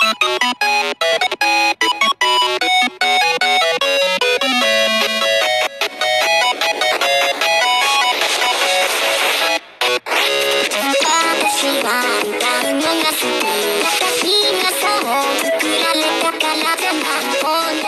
私がそう作られたからじゃない。